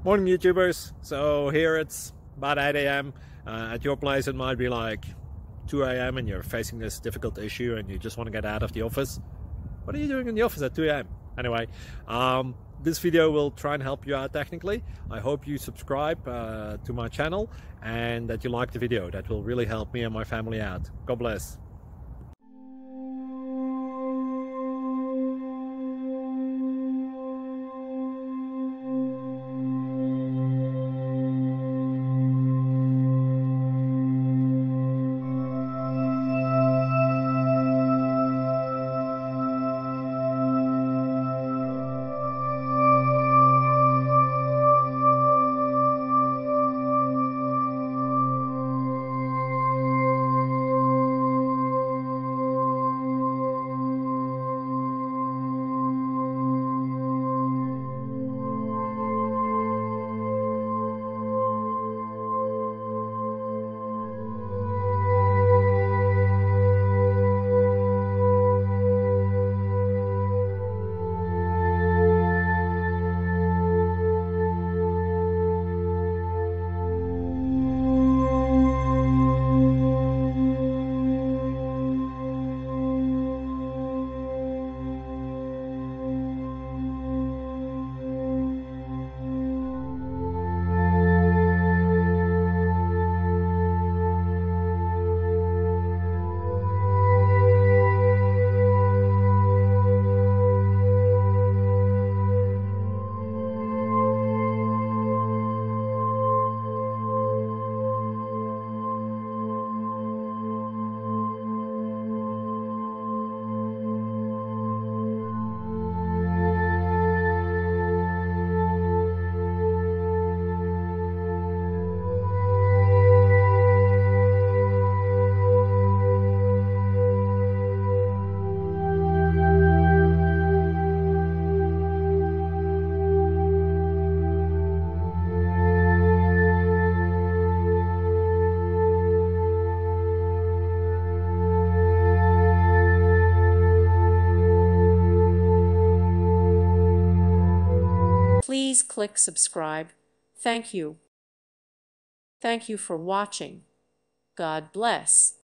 Morning YouTubers. So here it's about 8 a.m. At your place it might be like 2 a.m. and you're facing this difficult issue and you just want to get out of the office. What are you doing in the office at 2 a.m.? Anyway, this video will try and help you out technically. I hope you subscribe to my channel and that you like the video. That will really help me and my family out. God bless. Please click subscribe. Thank you. Thank you for watching. God bless.